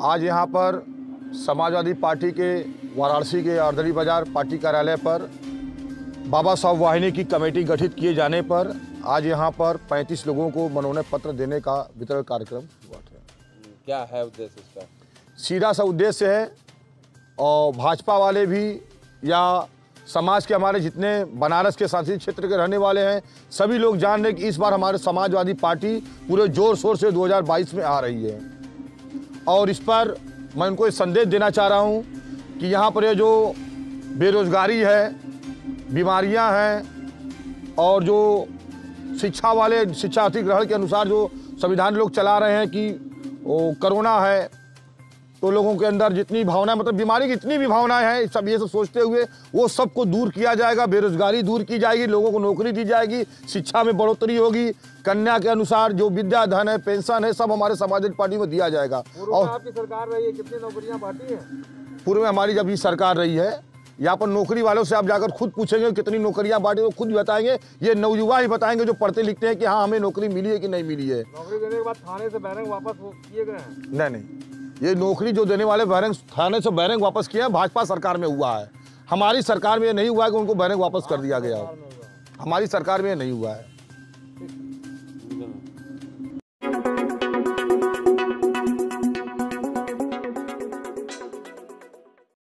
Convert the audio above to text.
आज यहाँ पर समाजवादी पार्टी के वाराणसी के अर्दली बाजार पार्टी कार्यालय पर बाबा साहब वाहिनी की कमेटी गठित किए जाने पर आज यहाँ पर 35 लोगों को मनोनयन पत्र देने का वितरण कार्यक्रम हुआ था। क्या है उद्देश्य इसका? सीधा सा उद्देश्य है और भाजपा वाले भी या समाज के हमारे जितने बनारस के शासित क्षेत्र के रहने वाले हैं सभी लोग जान रहे कि इस बार हमारे समाजवादी पार्टी पूरे जोर शोर से 2022 में आ रही है। और इस पर मैं उनको एक संदेश देना चाह रहा हूं कि यहाँ पर ये जो बेरोजगारी है, बीमारियां हैं और जो शिक्षा अधिग्रहण के अनुसार जो संविधान लोग चला रहे हैं कि वो कोरोना है, तो लोगों के अंदर जितनी भावनाएं मतलब बीमारी की इतनी भी भावनाएं हैं, सब ये सब सोचते हुए वो सबको दूर किया जाएगा। बेरोजगारी दूर की जाएगी, लोगों को नौकरी दी जाएगी, शिक्षा में बढ़ोतरी होगी, कन्या के अनुसार जो विद्या धन है, पेंशन है, सब हमारे समाजवादी पार्टी में दिया जाएगा। और आपकी सरकार रही है, कितनी नौकरियां बांटी है? पूर्व में हमारी जब ये सरकार रही है, यहाँ पर नौकरी वालों से आप जाकर खुद पूछेंगे कितनी नौकरियां बांटी तो खुद बताएंगे। ये नवयुवा ही बताएंगे जो पढ़ते लिखते हैं कि हाँ हमें नौकरी मिली है कि नहीं मिली है। नौकरी देने के बाद थाने से बैरंग वापस किए गए हैं? नहीं, ये नौकरी जो देने वाले बैरंग थाने से बैरंग वापस किए हैं भाजपा सरकार में हुआ है। हमारी सरकार में ये नहीं हुआ है कि उनको बैरंग वापस कर दिया गया। हमारी सरकार में ये नहीं हुआ है।